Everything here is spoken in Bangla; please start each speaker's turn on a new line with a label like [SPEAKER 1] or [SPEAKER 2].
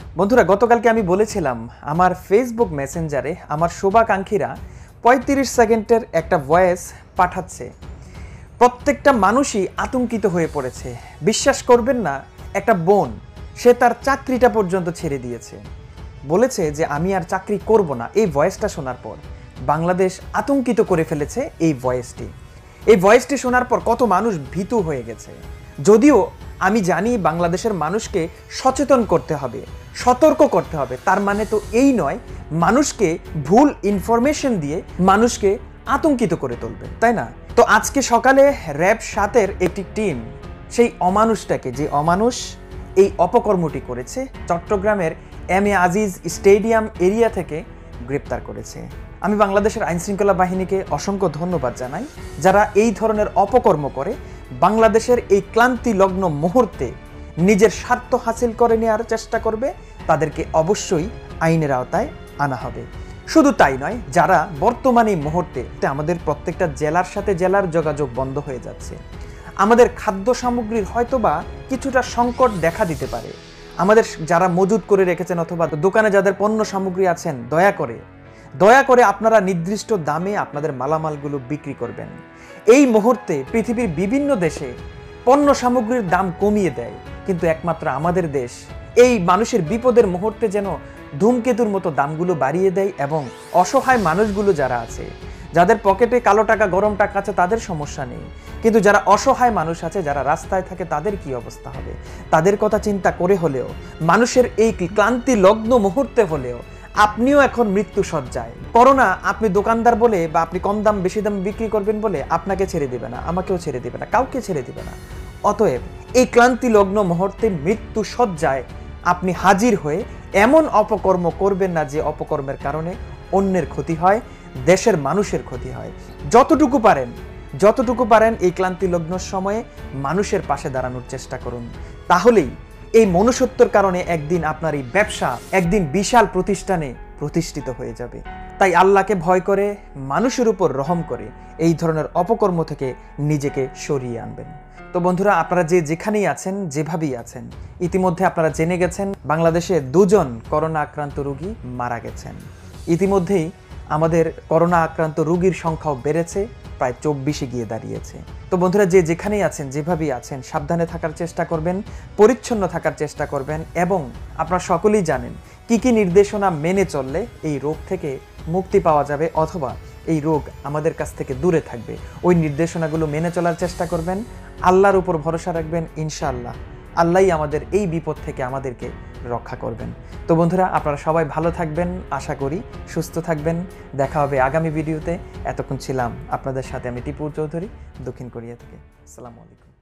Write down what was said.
[SPEAKER 1] বন্ধুরা, গতকালকে আমি বলেছিলাম আমার ফেসবুক মেসেঞ্জারে আমার শুভাকাঙ্ক্ষীরা ৩৫ সেকেন্ডের একটা ভয়েস পাঠাচ্ছে। প্রত্যেকটা মানুষই আতঙ্কিত হয়ে পড়েছে। বিশ্বাস করবেন না, একটা বোন সে তার চাকরিটা পর্যন্ত ছেড়ে দিয়েছে, বলেছে যে আমি আর চাকরি করব না। এই ভয়েসটা শোনার পর বাংলাদেশ আতঙ্কিত করে ফেলেছে। এই ভয়েসটি শোনার পর কত মানুষ ভীতু হয়ে গেছে। যদিও আমি জানি বাংলাদেশের মানুষকে সচেতন করতে হবে, সতর্ক করতে হবে, তার মানে তো এই নয় মানুষকে ভুল ইনফরমেশন দিয়ে মানুষকে আতঙ্কিত করে তুলবে, তাই না? তো আজকে সকালে র‍্যাব ৭-এর একটি টিম সেই অমানুষটাকে, যে অমানুষ এই অপকর্মটি করেছে, চট্টগ্রামের M A Aziz stadium area থেকে গ্রেপ্তার করেছে। আমি বাংলাদেশের আইনশৃঙ্খলা বাহিনীকে অসংখ্য ধন্যবাদ জানাই, যারা এই ধরনের অপকর্ম করে বাংলাদেশের এই ক্লান্তি লগ্ন মুহূর্তে নিজের স্বার্থ হাসিল করে নেওয়ার চেষ্টা করবে। তাদেরকে অবশ্যই আইনের আওতায় আনা হবে। শুধু তাই নয়, যারা বর্তমানে মুহূর্তে আমাদের প্রত্যেকটা জেলার সাথে জেলার যোগাযোগ বন্ধ হয়ে যাচ্ছে, আমাদের খাদ্য সামগ্রীর হয়তোবা কিছুটা সংকট দেখা দিতে পারে। আমাদের যারা মজুত করে রেখেছেন অথবা দোকানে যাদের পণ্য সামগ্রী আছেন, দয়া করে আপনারা নির্দিষ্ট দামে আপনাদের মালামালগুলো বিক্রি করবেন। এই মুহূর্তে পৃথিবীর বিভিন্ন দেশে পণ্য সামগ্রীর দাম কমিয়ে দেয়, কিন্তু একমাত্র আমাদের দেশ এই মানুষের বিপদের মুহূর্তে যেন ধূমকেতুর মতো দামগুলো বাড়িয়ে দেয়। এবং অসহায় মানুষগুলো যারা আছে, যাদের পকেটে কালো টাকা গরম টাকা আছে, তাদের সমস্যা নেই, কিন্তু যারা অসহায় মানুষ আছে, যারা রাস্তায় থাকে, তাদের কি অবস্থা হবে? তাদের কথা চিন্তা করে হলেও, মানুষের এই ক্লান্তি লগ্ন মুহূর্তে হলেও আপনিও এখন মৃত্যু সজ্জায়। করোনা আপনি দোকানদার বলে বা আপনি কম দাম বেশি দাম বিক্রি করবেন বলে আপনাকে ছেড়ে দেবে না, আমাকেও ছেড়ে দেবে না, কাউকে ছেড়ে দেবে না। অতএব এই ক্লান্তি লগ্ন মুহূর্তে মৃত্যু সজ্জায় আপনি হাজির হয়ে এমন অপকর্ম করবেন না যে অপকর্মের কারণে অন্যের ক্ষতি হয়, দেশের মানুষের ক্ষতি হয়। যতটুকু পারেন এই ক্লান্তি লগ্নের সময়ে মানুষের পাশে দাঁড়ানোর চেষ্টা করুন। তাহলেই এই মনুষ্যত্বর কারণে একদিন আপনার এই ব্যবসা একদিন বিশাল প্রতিষ্ঠানে প্রতিষ্ঠিত হয়ে যাবে। তাই আল্লাহকে ভয় করে, মানুষের উপর রহম করে এই ধরনের অপকর্ম থেকে নিজেকে সরিয়ে আনবেন। তো বন্ধুরা, আপনারা যেখানেই আছেন, যেভাবেই আছেন, ইতিমধ্যে আপনারা জেনে গেছেন বাংলাদেশে 2 জন করোনা আক্রান্ত রোগী মারা গেছেন। ইতিমধ্যেই আমাদের করোনা আক্রান্ত রোগীর সংখ্যাও বেড়েছে, প্রায় 24-এ গিয়ে দাঁড়িয়েছে। তো বন্ধুরা, যেখানেই আছেন, যেভাবেই আছেন, সাবধানে থাকার চেষ্টা করবেন, পরিচ্ছন্ন থাকার চেষ্টা করবেন। এবং আপনারা সকলেই জানেন কি নির্দেশনা মেনে চললে এই রোগ থেকে মুক্তি পাওয়া যাবে অথবা এই রোগ আমাদের কাছ থেকে দূরে থাকবে। ওই নির্দেশনাগুলো মেনে চলার চেষ্টা করবেন, আল্লাহর উপর ভরসা রাখবেন। ইনশাআল্লাহ আল্লাহই আমাদের এই বিপদ থেকে আমাদেরকে রক্ষা করবেন। তো বন্ধুরা, আপনারা সবাই ভালো থাকবেন, আশা করি সুস্থ থাকবেন। দেখা হবে আগামী ভিডিওতে। এতক্ষণ ছিলাম আপনাদের সাথে আমি টিপু চৌধুরী, দক্ষিণ কোরিয়া থেকে। আসসালামু আলাইকুম।